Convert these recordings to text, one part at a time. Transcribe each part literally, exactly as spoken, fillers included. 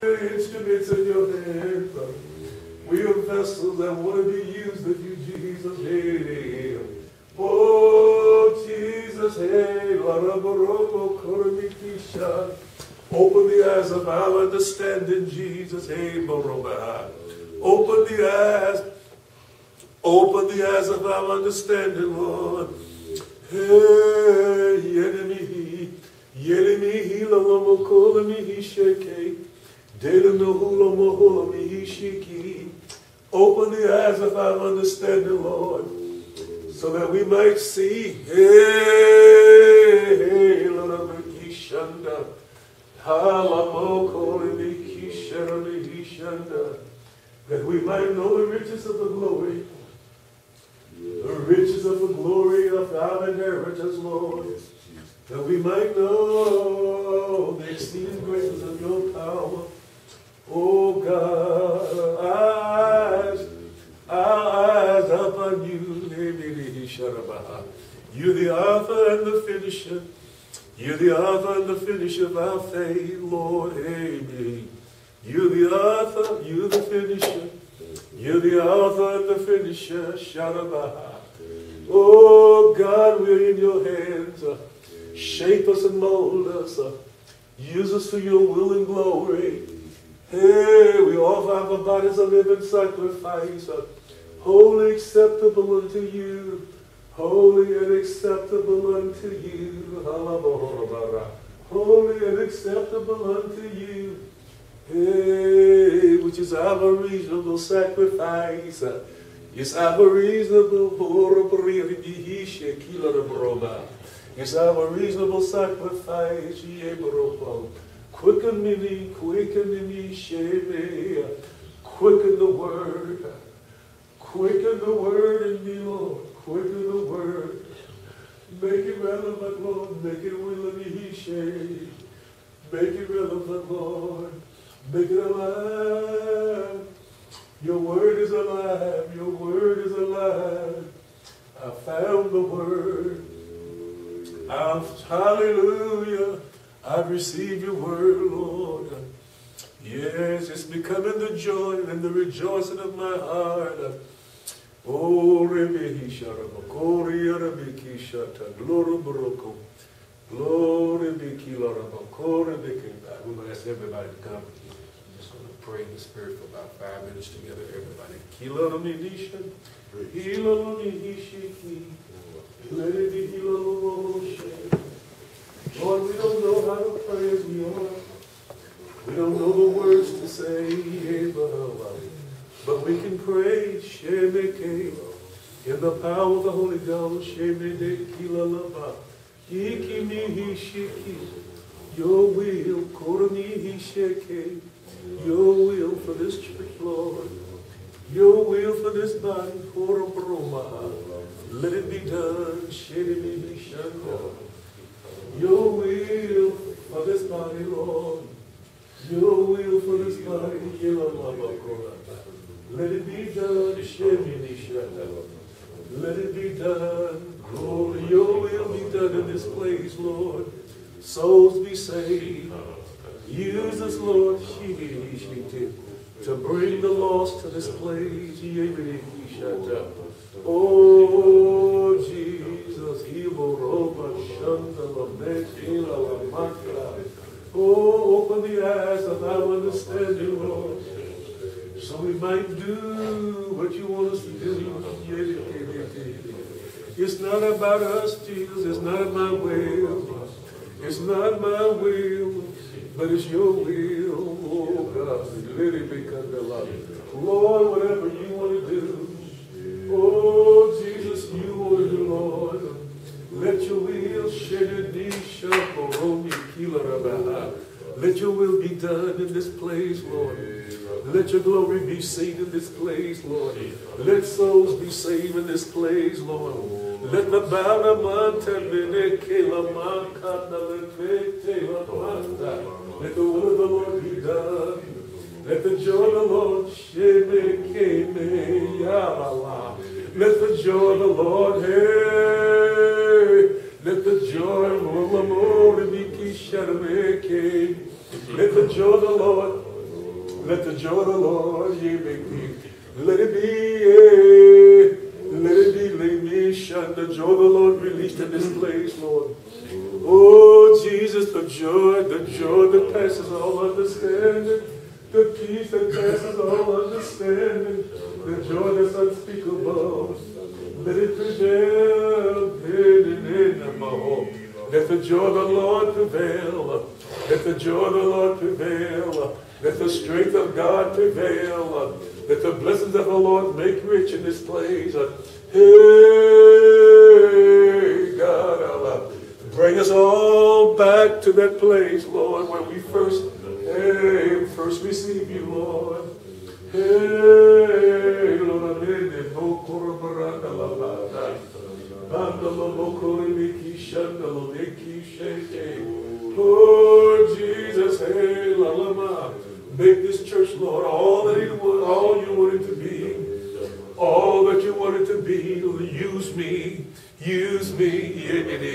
Instruments in your hands. We are vessels that want to be used of you, Jesus. Hey, oh, Jesus. Hey, open the eyes of our understanding, Jesus. Hey, open the eyes. Open the eyes of our understanding, Lord. Hey, Yenemi, Yenemi, Hilamokolami, Shake. Open the eyes of our understanding, Lord, so that we might see. Hey, that we might know the riches of the glory, the riches of the glory of our inheritance, Lord. That we might know the exceeding greatness of your power. Oh God, our eyes, our eyes upon you. You're the author and the finisher. You're the author and the finisher of our faith, Lord. Amen. You're the author, you're the finisher. You're the author and the finisher. Sharabaha. Oh God, we're in your hands. Shape us and mold us. Use us for your will and glory. Hey, we offer our bodies a living sacrifice, holy acceptable unto you, holy and acceptable unto you, holy and acceptable unto you, hey, which is our reasonable sacrifice. It's our reasonable, it's our reasonable sacrifice. Quicken me, quicken me, shame, quicken the word, quicken the word in me, Lord, quicken the word, make it relevant, Lord, make it really shame, make it relevant, Lord, make it alive. Your word is alive, your word is alive. I found the word. I've, hallelujah. I've received your word, Lord. Yes, it's becoming the joy and the rejoicing of my heart. Oh, Rebbe Hisharama, Kori Rebbe Shata, Glory Baroko, Glory Biki Lorama, Kori Biki. We're going to ask everybody to come. I'm just going to pray in the Spirit for about five minutes together, everybody. Kilorami Nishan, Hilorami Hishiki, let it be Hilorami. Lord, we don't know how to pray as we are. We don't know the words to say, but we can pray, Shemeke, in the power of the Holy Ghost, Shemede Kilalaba, Ikimi Hishiki, your will, Korani Hisheke, your will for this church, Lord, your will for this body, Korobroma, let it be done, Shemede Hishaka. Your will for this body, Lord. Your will for this body. Let it be done. Let it be done. Glory. Your will be done in this place, Lord. Souls be saved. Use us, Lord, to bring the lost to this place. Oh, Jesus. Oh, open the eyes of our understanding, Lord, so we might do what you want us to do. It's not about us, Jesus. It's not my will. It's not my will, but it's your will. Oh, God. Let it become the light. Lord, whatever you want to do. Oh, Jesus, you want to do, Lord. Let your will let your will be done in this place, Lord. Let your glory be seen in this place, Lord. Let souls be saved in this place, Lord. Let the Baba Manta let the will of the Lord be done. Let the joy of the Lord let the joy of the Lord, hey, let the joy of the Lord be let the joy of the Lord, Let the joy of the Lord ye make me. Let it be, yeah. Let it be, let me shine. The joy of the Lord released in this place, Lord. Oh, Jesus, the joy, the joy that passes all understanding. The peace that passes all understanding. The joy that's unspeakable. Let it prevail in, in, in my home. Let the joy of the Lord prevail. Let the joy of the Lord prevail. Let the strength of God prevail. Let the blessings of the Lord make rich in this place. Hey, God, bring us all back to that place, Lord, where we first, hey, first receive you, Lord. Hey, Lord, oh, Jesus, hey, la la ma. Make this church, Lord, all that you want, all you want it to be, all that you want it to be. Use me, use me,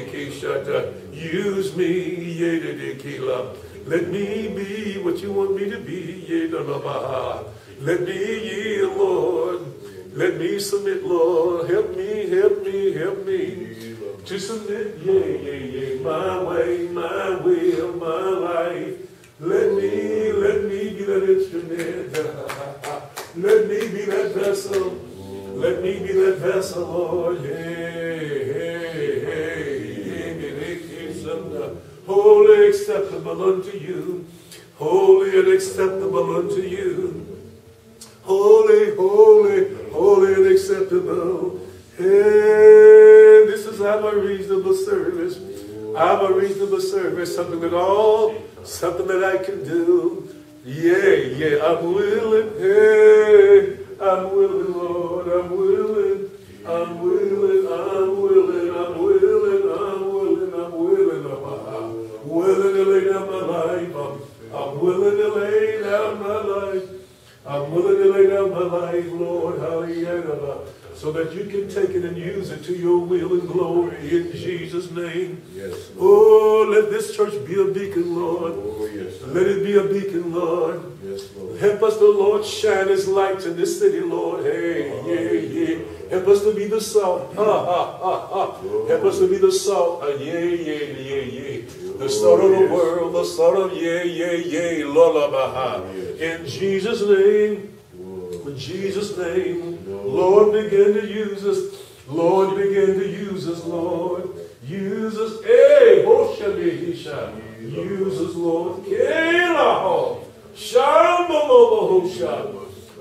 use me, let me be what you want me to be. Let me yield, Lord. Let me submit, Lord. Help me, help me, help me to submit, yeah, yeah, yeah, my way, my will, my life. Let me, let me be that instrument. Let me be that vessel. Let me be that vessel, Lord. Hey, hey, hey, hey. Holy, acceptable unto you. Holy and acceptable unto you. Holy, holy, holy and acceptable. Hey, this is our reasonable service. Our reasonable service, something that all, something that I can do. Yeah, yeah, I'm willing. Hey, I'm willing, Lord. I'm willing. I'm willing. I'm willing. I'm willing. I'm willing. I'm willing. I'm willing to lay down my life. I'm, I'm willing to lay down my life. I'm willing to lay down my life, Lord. Hallelujah. So that you can take it and use it to your will and glory in Jesus' name. Yes, oh, let this church be a beacon, Lord. Oh, yes, let it be a beacon, Lord. Yes, Lord. Help us, the Lord, shine His light in this city, Lord. Hey, oh, yeah, yeah. Help us to be the salt. Ha, ha, ha, ha. Oh, help us to be the salt. Uh, yeah, yeah, yeah, yeah. The salt of the yes. world, the salt of yeah, yeah, yeah. Lola baha. In Jesus' name. In Jesus' name. Lord, begin to use us. Lord, begin to use us, Lord. Use us. Hey, Hoshabihisha. Use us, Lord. Kelaho. Shambalobahosha.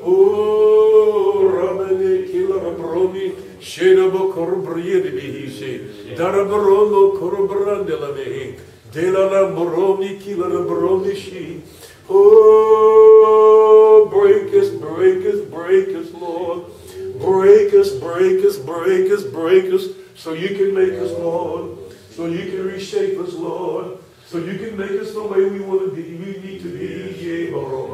Oh, Ramani Kilarabroni. Shenabo Korbriedibihishi. Darabarono Korbrandelavehi. Delala Moromi Kilarabroni shi. Oh, break us, break us, break us, Lord. Break us, break us, break us, break us, so you can make us, Lord. So you can reshape us, Lord. So you can make us the way we want to be, we need to be.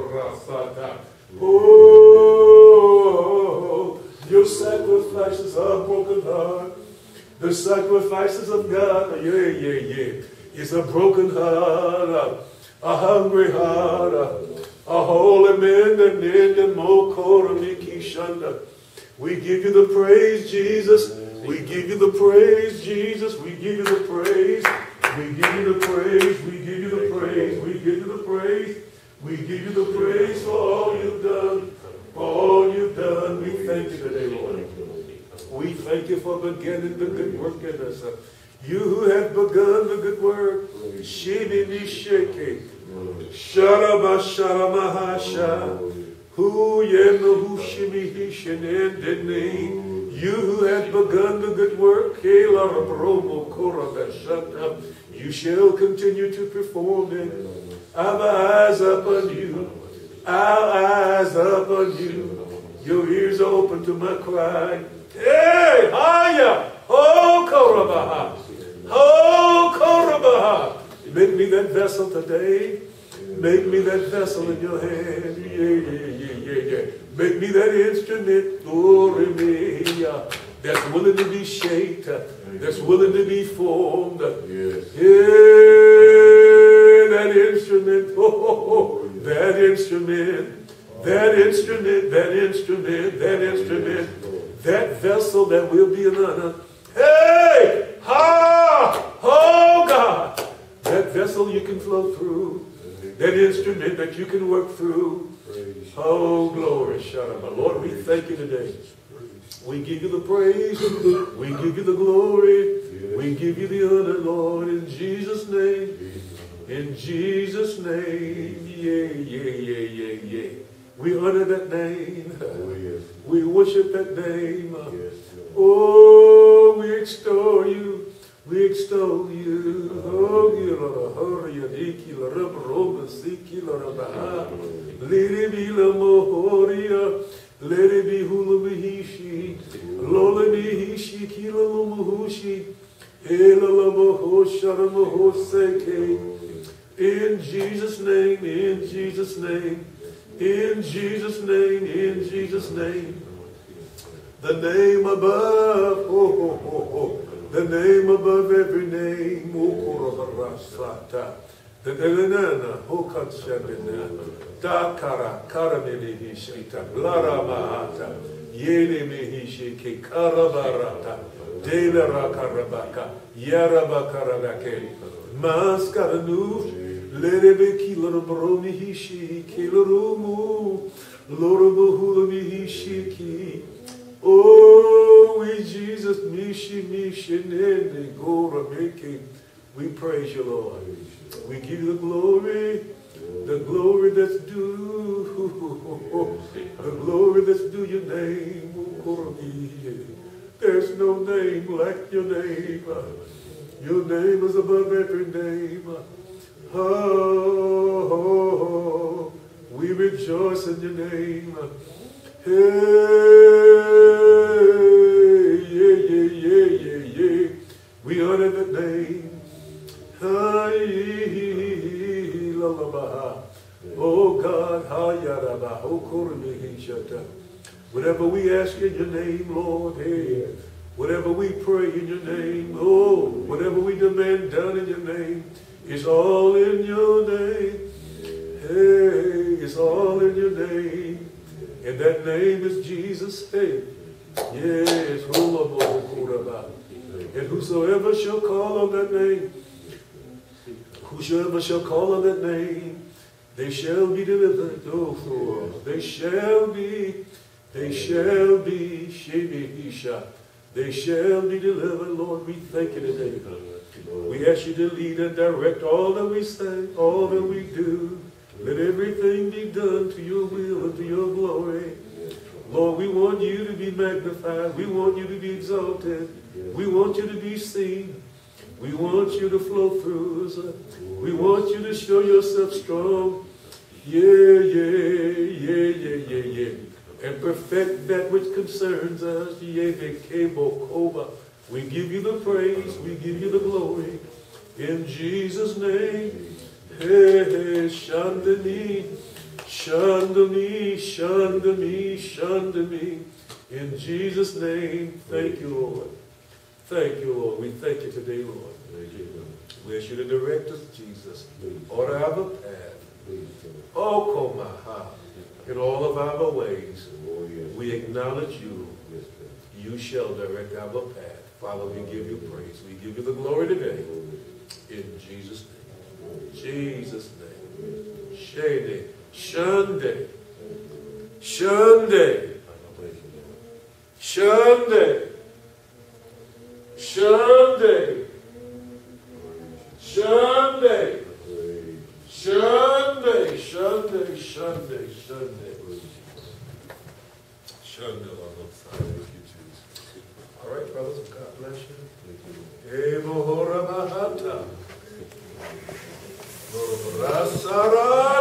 Oh, your sacrifices are a broken heart. The sacrifices of God, yeah, yeah, yeah. It's a broken heart. A hungry heart, a holy man, and in the Mokoramiki Shanda. We give you the praise, Jesus. We give you the praise, Jesus. We give you the praise. We give you the praise. We give you the praise. We give you the praise. We give you the praise for all you've done. For all you've done. We thank you today, Lord. We thank you for beginning the good work in us. You who have begun the good work. Shibini Sheke. Sharaba Sharamahasha. Who yenu shimihi shenendeni. You who have begun the good work, you shall continue to perform it. Our eyes upon you. Our eyes upon you. Your ears are open to my cry. Hey, Haya! Oh, Korabaha! Oh, Korabaha! Make me that vessel today. Make me that vessel in your hand. Yeah, yeah, yeah, yeah, yeah. Make me that instrument. Glory me. That's willing to be shaped. That's willing to be formed. Yes. Yeah, that instrument. Oh, oh, oh. that instrument, that instrument, that instrument, that instrument, that vessel that will be an honor. Hey! Ha! Oh God! That vessel you can flow through. That instrument that you can work through. Oh, glory. Shalom. Lord, we thank you today. We give you the praise. We give you the glory. We give you the honor, Lord, in Jesus' name. In Jesus' name. Yeah, yeah, yeah, yeah, yeah. We honor that name. We worship that name. Oh, we extol you. We extol you. Oh, let it be la mohoria. Let it be hula bihishi. Lola bihishi kila lumuhushi. Ela la mohoshara mohoseke. In Jesus' name, in Jesus' name, in Jesus' name, in Jesus' name. The name above, oh, oh, oh, oh. The name above every name, Mukurasata, the Elenana, Hokatshadina, Dakara, Karamihishita, Lara Mahata, Yele Mihishiki, Karabarata, Dela Rakarabaka, Yarabakarabake, Maskaranu, Lerebeki, Loromihishi, Kilorumu, Lorobuhula Mihishiki. Oh, we Jesus, Mishi, Mishi, Nene, Gora, Miki. We praise you, Lord. We give you the glory, the glory that's due, the glory that's due your name. There's no name like your name. Your name is above every name. Oh, oh, oh. We rejoice in your name. Hey, yeah, yeah, yeah, yeah, yeah. We honor the name. Oh God, whatever we ask in your name, Lord, hey, whatever we pray in your name, oh, whatever we demand done in your name, it's all in your name. Hey, it's all in your name. And that name is Jesus. Hey, yes, and whosoever shall call on that name, whosoever shall call on that name, they shall be delivered. Oh, they shall be, they shall be, Shebehisha. They shall be delivered. Lord, we thank you today. We ask you to lead and direct all that we say, all that we do. Let everything be done to your will and to your glory. Lord, we want you to be magnified. We want you to be exalted. We want you to be seen. We want you to flow through us. We want you to show yourself strong. Yeah, yeah, yeah, yeah, yeah, yeah. And perfect that which concerns us. We give you the praise. We give you the glory. In Jesus' name. Hey, hey, Shandani, Shandani, Shandani, Shandani. In Jesus' name, thank you, Lord. Thank you, Lord. We thank you today, Lord. We ask you to direct us, Jesus. Order our path. Oh, Komaha. In all of our ways, we acknowledge you. You shall direct our path. Father, we give you praise. We give you the glory today. In Jesus' name. Jesus' name. Shade. Shande. Shande. Shande. Shande. Shande. Shande. Shande. Shande. Shande. Shande. All right, brothers, God bless you. Evo Hora Mahata. Rasara.